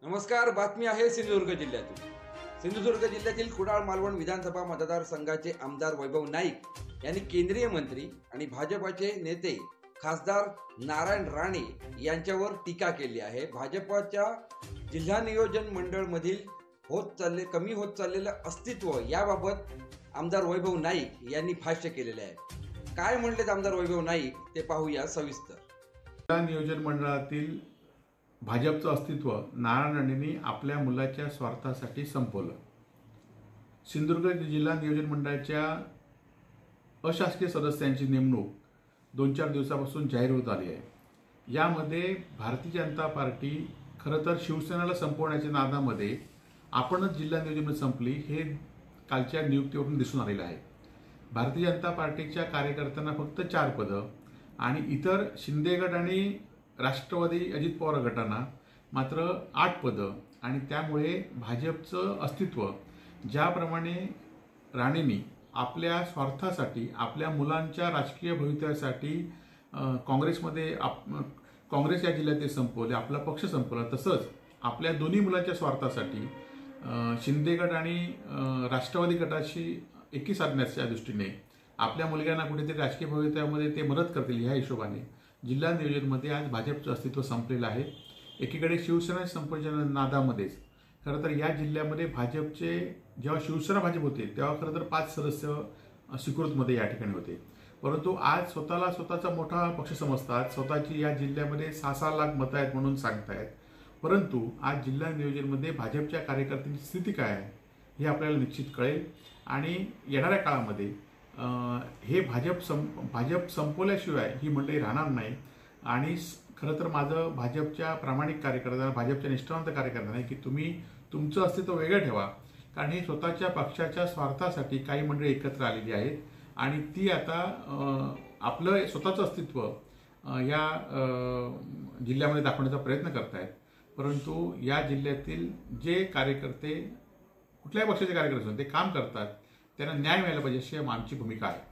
नमस्कार. बातमी आहे सिंधुदुर्ग जिल्ह्यातून. सिंधुदुर्ग जिल्ह्यातील कुडाळ मालवण विधानसभा मतदारसंघाचे आमदार वैभव नाईक यांनी केंद्रीय मंत्री आणि भाजपाचे नेते खासदार नारायण राणे यांच्यावर टीका केली आहे. भाजपच्या जिल्हा नियोजन मंडळ मधील कमी होत चाललेलं अस्तित्व याबाबत आमदार वैभव नाईक यांनी भाष्य केलेले आहे. काय म्हणलेत आमदार वैभव नाईक ते पाहूया सविस्तर. जिल्हा नियोजन मंडळातील भाजपचं अस्तित्व नारायण राणेंनी आपल्या मुलाच्या स्वार्थासाठी संपवलं. सिंधुदुर्ग जिल्हा नियोजन मंडळाच्या अशासकीय सदस्यांची नेमणूक 2-4 दिवसापासून जाहीर होत आली आहे. यामध्ये भारतीय जनता पार्टी खरं तर शिवसेनेला संपवण्याच्या नादामध्ये आपणच जिल्हा नियोजन संपली हे कालच्या नियुक्तीवरून दिसून आलेलं आहे. भारतीय जनता पार्टीच्या कार्यकर्त्यांना फक्त 4 पदं आणि इतर शिंदे गट आणि राष्ट्रवादी अजित पवार गटांना मात्र 8 पदं आणि त्यामुळे भाजपचं अस्तित्व ज्याप्रमाणे राणेंनी आपल्या स्वार्थासाठी आपल्या मुलांच्या राजकीय भवितव्यासाठी काँग्रेसमध्ये काँग्रेस या जिल्ह्यात संपवले, आपला पक्ष संपवला, तसंच आपल्या दोन्ही मुलांच्या स्वार्थासाठी शिंदे गट आणि राष्ट्रवादी गटाशी एकी साधण्याच्या दृष्टीने आपल्या मुलग्यांना कुठेतरी राजकीय भवितव्यामध्ये ते मदत करतील ह्या हिशोबाने जिल्हा नियोजनमध्ये आज भाजपचं अस्तित्व संपलेलं आहे. एकीकडे शिवसेना संपच्या नादामध्येच खरं तर या जिल्ह्यामध्ये भाजपचे जेव्हा शिवसेना भाजप होते तेव्हा खरं तर 5 सदस्य स्वीकृतमध्ये या ठिकाणी होते. परंतु आज स्वतःचा मोठा पक्ष समजतात, स्वतःची या जिल्ह्यामध्ये 6-6 लाख मतं आहेत म्हणून सांगतायत. परंतु आज जिल्हा नियोजनमध्ये भाजपच्या कार्यकर्त्यांची स्थिती काय आहे हे आपल्याला निश्चित कळेल आणि येणाऱ्या काळामध्ये हे भाजप संपवल्याशिवाय ही मंडळी राहणार नाही. आणि खरं तर माझं भाजपच्या प्रामाणिक कार्यकर्त्यांना, भाजपच्या निष्ठावंत कार्यकर्त्यांना आहे की तुम्ही तुमचं अस्तित्व वेगळं ठेवा, कारण हे स्वतःच्या पक्षाच्या स्वार्थासाठी काही मंडळी एकत्र आलेली आहेत आणि ती आता आपलं स्वतःचं अस्तित्व या जिल्ह्यामध्ये दाखवण्याचा प्रयत्न करतायत. परंतु या जिल्ह्यातील जे कार्यकर्ते कुठल्याही पक्षाचे कार्यकर्ते असून ते काम करतात त्यांना न्याय मिळाला पाहिजे अशी आमची भूमिका आहे.